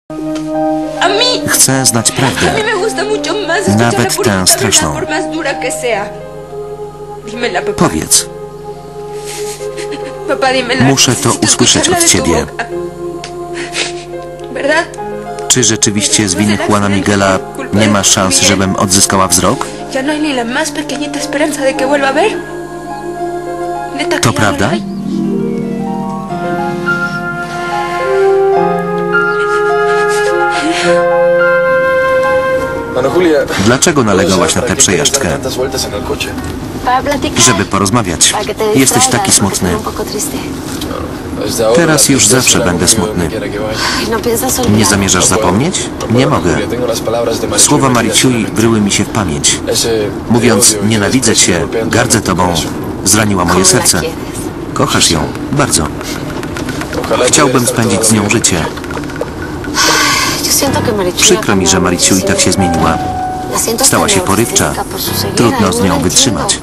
Chcę znać prawdę, nawet tę straszną. Powiedz. Muszę to usłyszeć od ciebie. Czy rzeczywiście z winy Juana Miguela nie ma szans, żebym odzyskała wzrok? To prawda? Dlaczego nalegałaś na tę przejażdżkę? Żeby porozmawiać. Jesteś taki smutny. Teraz już zawsze będę smutny. Nie zamierzasz zapomnieć? Nie mogę. Słowa Mariciui wryły mi się w pamięć. Mówiąc, nienawidzę cię, gardzę tobą, zraniła moje serce. Kochasz ją? Bardzo. Chciałbym spędzić z nią życie. Przykro mi, że Mariciui tak się zmieniła. Stała się porywcza. Trudno z nią wytrzymać.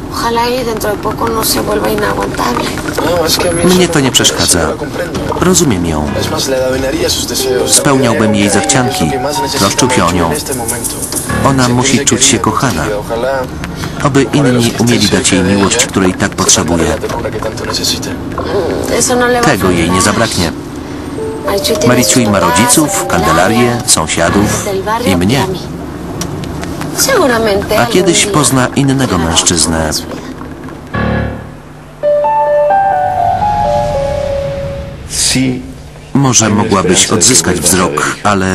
Mnie to nie przeszkadza. Rozumiem ją. Spełniałbym jej zachcianki. Troszczył się o nią. Ona musi czuć się kochana. Oby inni umieli dać jej miłość, której tak potrzebuje. Tego jej nie zabraknie. Mariciui ma rodziców, Candelarię, sąsiadów i mnie. A kiedyś pozna innego mężczyznę. Może mogłabyś odzyskać wzrok, ale...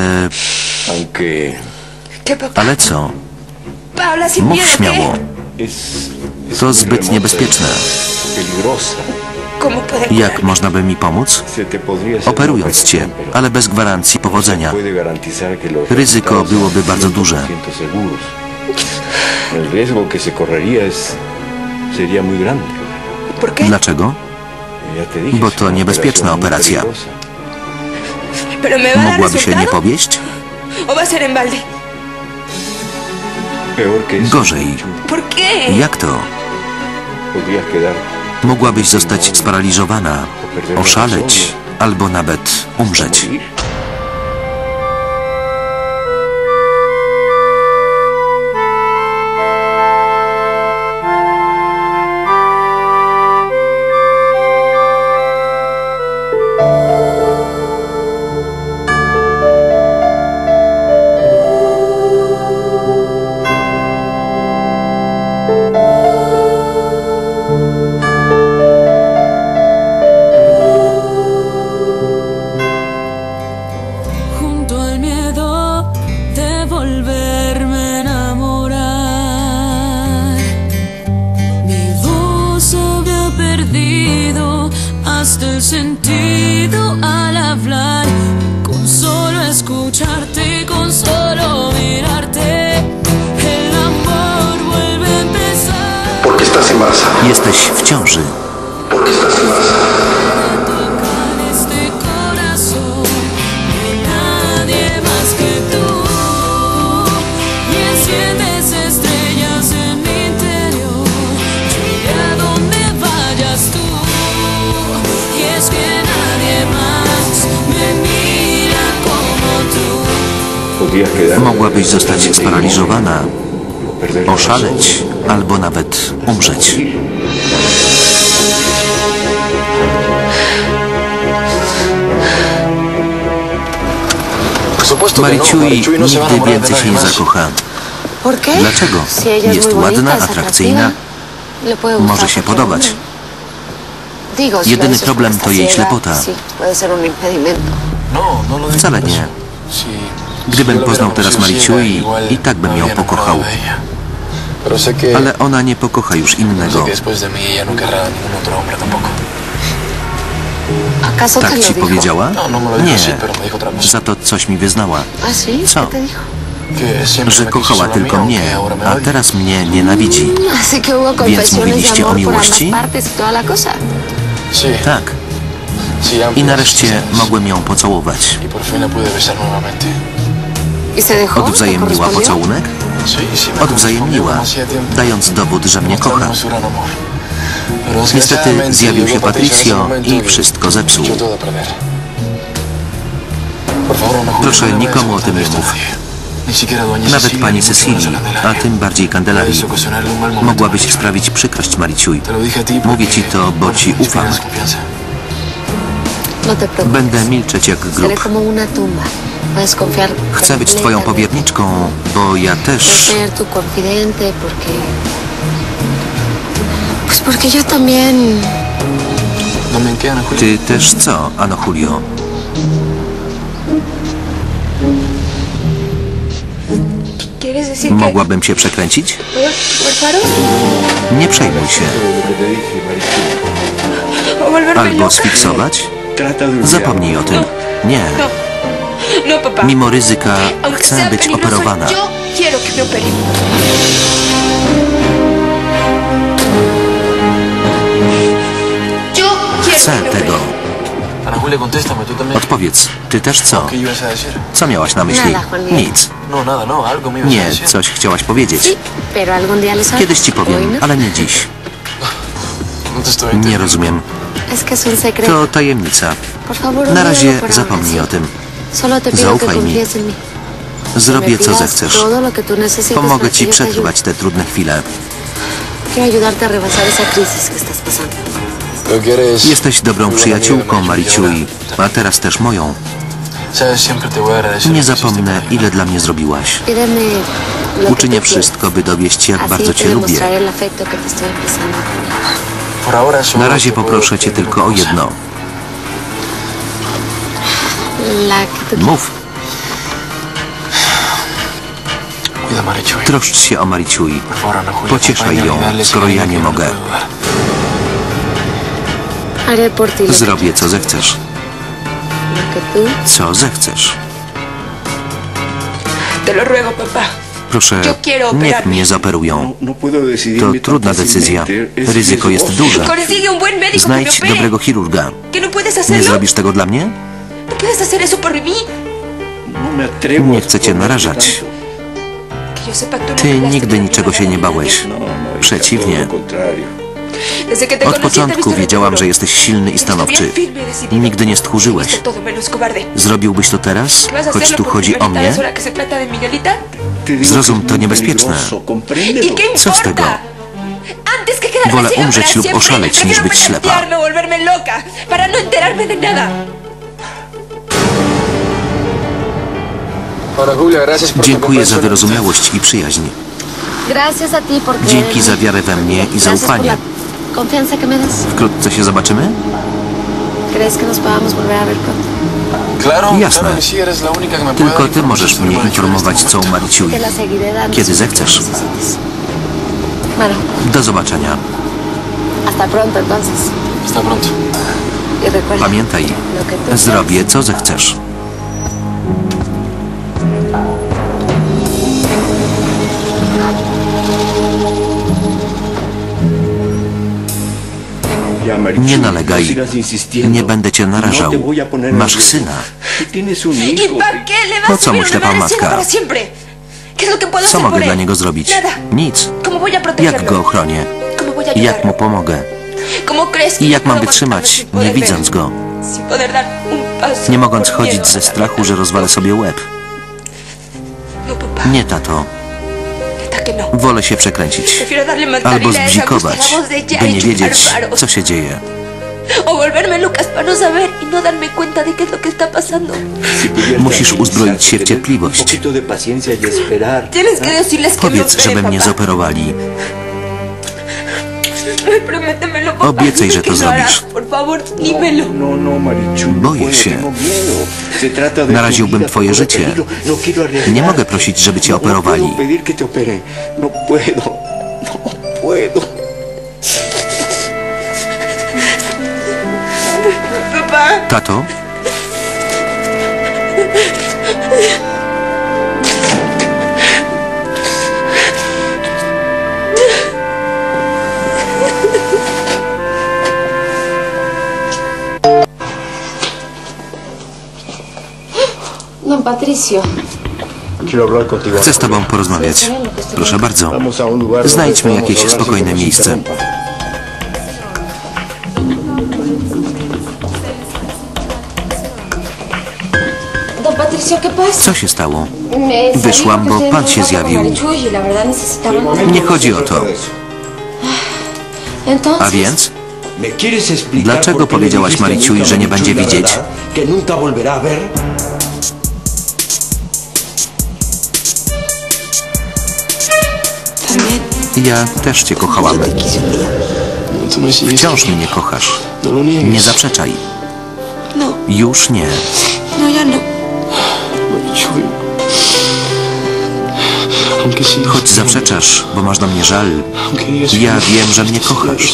Ale co? Mów śmiało. To zbyt niebezpieczne. Jak można by mi pomóc? Operując cię, ale bez gwarancji powodzenia. Ryzyko byłoby bardzo duże. Dlaczego? Bo to niebezpieczna operacja. Mogłaby się nie powieść? Gorzej. Jak to? Mogłabyś zostać sparaliżowana, oszaleć albo nawet umrzeć. Jesteś w ciąży. Mogłabyś zostać sparaliżowana, oszaleć albo nawet umrzeć. Mariciui nigdy więcej się nie zakocha. Dlaczego? Jest ładna, atrakcyjna, może się podobać. Jedyny problem to jej ślepota. Wcale nie. Gdybym poznał teraz Mariciui, i tak bym ją pokochał. Ale ona nie pokocha już innego. Tak ci powiedziała? Nie. Za to coś mi wyznała. Co? Że kochała tylko mnie, a teraz mnie nienawidzi. Więc mówiliście o miłości? Tak. I nareszcie mogłem ją pocałować. Odwzajemniła pocałunek? Odwzajemniła, dając dowód, że mnie kocha. Niestety zjawił się Patricio i wszystko zepsuł. Proszę, nikomu o tym nie mów. Nawet pani Cecilii, a tym bardziej Candelarii. Mogłabyś sprawić przykrość Mariciui. Mówię ci to, bo ci ufam. Będę milczeć jak grób. Chcę być twoją powierniczką, bo ja też... Ty też co, Ano Julio? Mogłabym się przekręcić? Nie przejmuj się. Albo sfiksować? Zapomnij o tym. Nie. Mimo ryzyka chcę być operowana. Chcę tego. Odpowiedz, ty też co? Co miałaś na myśli? Nic. Nie, coś chciałaś powiedzieć. Kiedyś ci powiem, ale nie dziś. Nie rozumiem. To tajemnica. Na razie zapomnij o tym. Zaufaj mi. Zrobię co zechcesz. Pomogę ci przetrwać te trudne chwile. Jesteś dobrą przyjaciółką, Mariciui, a teraz też moją. Nie zapomnę, ile dla mnie zrobiłaś. Uczynię wszystko, by dowieść, jak bardzo cię lubię. Na razie poproszę cię tylko o jedno. Mów. Troszcz się o Mariciui. Pocieszaj ją, skoro ja nie mogę. Zrobię, co zechcesz. Co zechcesz. Proszę, niech mnie zoperują. To trudna decyzja. Ryzyko jest duże. Znajdź dobrego chirurga. Nie zrobisz tego dla mnie? Nie chcę cię narażać. Ty nigdy niczego się nie bałeś. Przeciwnie. Od początku wiedziałam, że jesteś silny i stanowczy. Nigdy nie stchórzyłeś. Zrobiłbyś to teraz, choć tu chodzi o mnie? Zrozum, to niebezpieczne. Co z tego? Wolę umrzeć lub oszaleć, niż być ślepa. Dziękuję za wyrozumiałość i przyjaźń. Dzięki za wiarę we mnie i zaufanie. Wkrótce się zobaczymy? Jasne. Tylko ty możesz mnie informować, co u Mariciui. Kiedy zechcesz. Do zobaczenia. Pamiętaj, zrobię, co zechcesz. Nie nalegaj. Nie będę cię narażał. Masz syna. Po co mu ślepa matka? Co mogę dla niego zrobić? Nic. Jak go ochronię? Jak mu pomogę? I jak mam wytrzymać, nie widząc go? Nie mogąc chodzić ze strachu, że rozwalę sobie łeb. Nie, tato. Wolę się przekręcić. Albo zbzikować, by nie wiedzieć, co się dzieje. Musisz uzbroić się w cierpliwość. Powiedz, żeby mnie zoperowali. Obiecaj, że to zrobisz. Boję się. Naraziłbym twoje życie. Nie mogę prosić, żeby cię operowali. Tato? Don Patricio. Chcę z tobą porozmawiać. Proszę bardzo. Znajdźmy jakieś spokojne miejsce. Co się stało? Wyszłam, bo pan się zjawił. Nie chodzi o to. A więc? Dlaczego powiedziałaś Mariciui, że nie będzie widzieć? Ja też cię kochałam. Wciąż mnie kochasz. Nie zaprzeczaj. Już nie. Choć zaprzeczasz, bo masz do mnie żal, ja wiem, że mnie kochasz.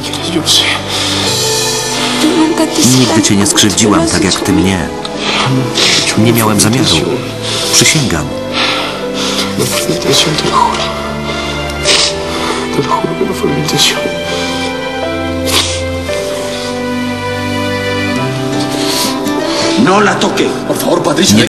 Nigdy cię nie skrzywdziłam tak jak ty mnie. Nie miałem zamiaru. Przysięgam. No la toque. Por favor, Patricia.